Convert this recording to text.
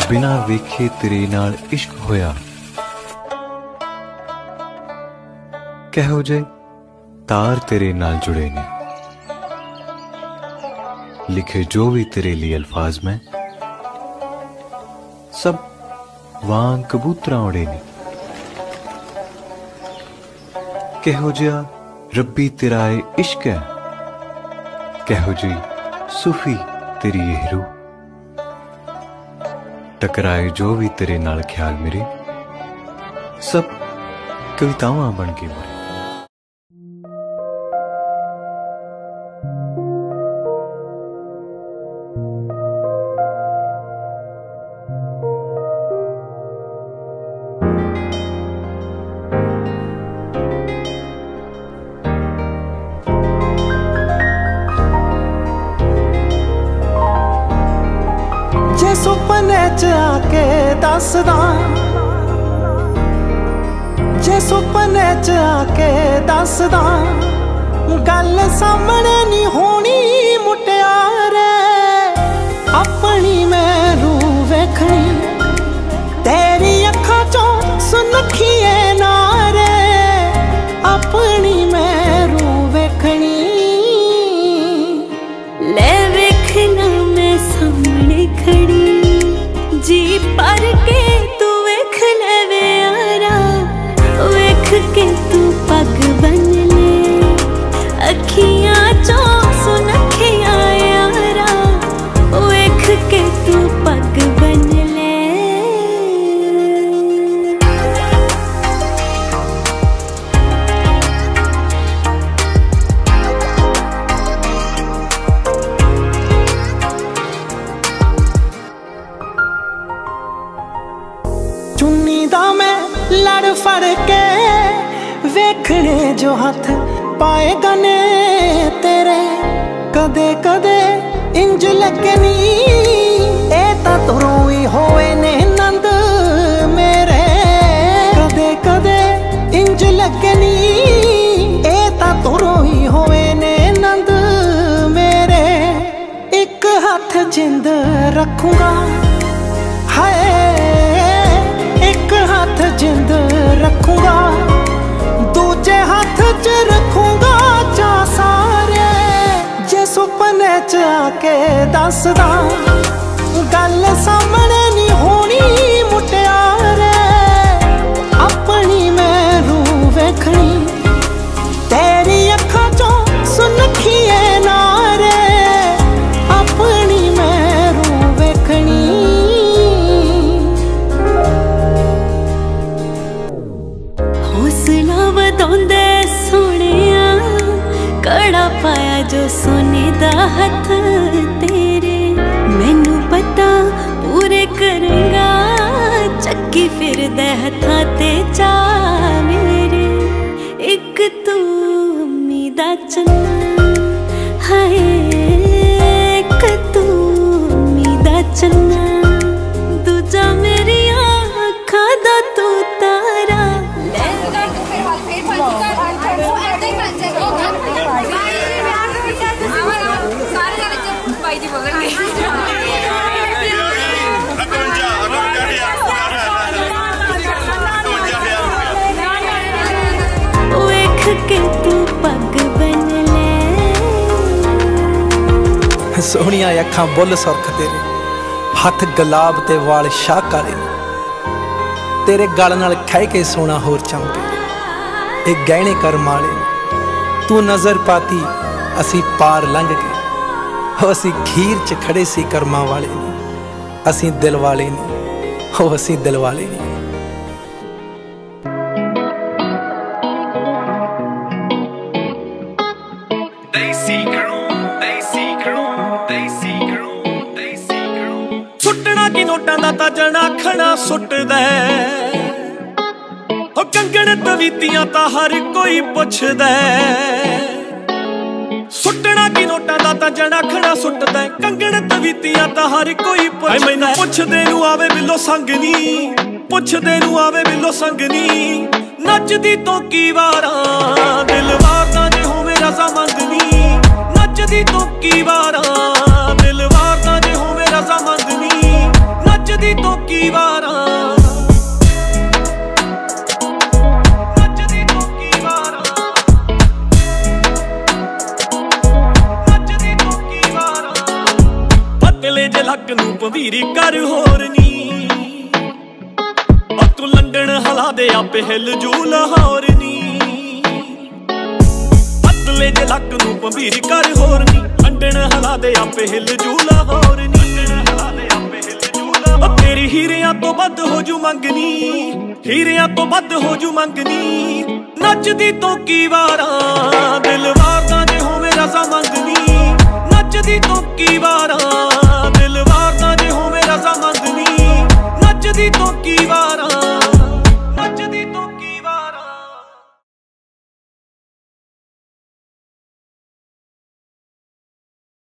बिना वेखे तेरे नाल इश्क होया। कहो जे तार तेरे नाल जुड़े ने, लिखे जो भी तेरे लिए अल्फाज में, सब वांग कबूतरा उड़े ने। कहो जिया रब्बी तेरा इश्क है, कहो जी सूफी तेरी ये रूह। टकराए जो भी तेरे नाल ख्याल मेरे, सब कवितावां बन के मरे। जे सुपने च आके दसदा, जे सुपने च आके दसदा, गल सामने नहीं होनी मुटियारे। अपनी मैं रूह वेखनी, तेरी अखां चों सुनखिए नारे। अपनी मैं रूह वेखनी, ले वेखना मैं सामने खड़ी, जी पर के तू वेख ले वे यारा। वेख के तू पग बन ले, अखियां चों सुनखिया यारा। वेख के तू पग बन ले। चुन्नी दा मैं लड़ फड़ के वेखने जो हथ पाए गने तेरे। कदे कदे इंज लगनी, ए ता तुरों ही होए ने नंद मेरे। कदे कदे इंज लगनी, ए ता तुरों ही होए ने नंद मेरे। एक हाथ जिंद रखूंगा, हाय एक हाथ जिंद रखूंगा, दूजे हाथ च रखूंगा चा सारे। जे सुपने च आके दसदा, गल सामने नहीं होनी मुटियारे। अपनी मैं रूह वेखनी, तेरी अखां चों सुनखिए नारे। अपनी मैं रूह वेखनी, हौसला वधाउंदे सोहणिया। कड़ा पाया जो सोने दा हथ तेरे, मैनू पता पूरे करेगा। चक्की फिरदे हथां ते चा मेरे। एक तू उम्मीदा चन्ना, हाय एक तू उम्मीदा चन्ना। दूजा मेरी अखां दा तू तारा। वेख के तू पग बन ले। सोहणिया अखां बुल सुरख तेरे, हथ गुलाब ते वाल शाहकारे। तेरे गल नाल खह के सोना होर चमके, ये गहने करम वाले। तू नजर पाती असी पार लंघ गए। हो असी खीर च खड़े सी करमां वाले नहीं, असी दिल वाले नहीं। हो असी दिल वाले नहीं। सुटना की नोटां दा ता जना खड़ा सुटदा। हो कंगण तवीतियां ता हर कोई पुछदा। सुटना की नोटां दा ता जना खड़ा सुटदा। कंगण तवीतियां ता हर कोई पुछदा। मैनू पुछदे नू आवे बिलो संग नी, पुछदे नू आवे बिलो संग नी। नचदी तो की वारा दिल वारदा जे होवे रज़ामंद नी। नचदी तो की वारा दिल वारदा जे होवे रज़ामंद नी। नचदी तो ਭੰਬੀਰੀ ਕਰ ਹੋਰ ਨੀ ਤੂੰ ਲੰਡਨ ਹਲਾ ਦੇ ਆਪੇ ਹਿੱਲ ਜੂ ਲਾਹੌਰ ਨੀ ਪਤਲੇ ਜੇ ਲੱਕ ਨੂੰ ਭੰਬੀਰੀ ਕਰ ਹੋਰ ਨੀ ਲੰਡਨ ਹਲਾ ਦੇ ਆਪੇ ਹਿੱਲ ਜੂ ਲਾਹੌਰ ਨੀ ਤੇਰੀ ਹੀਰਿਆਂ ਤੋਂ ਵੱਧ ਹੋ ਜੂ ਮੰਗਨੀ ਹੀਰਿਆਂ ਤੋਂ ਵੱਧ ਹੋ ਜੂ ਮੰਗਨੀ ਨੱਚਦੀ ਤੋਂ ਕੀ ਵਾਰਾਂ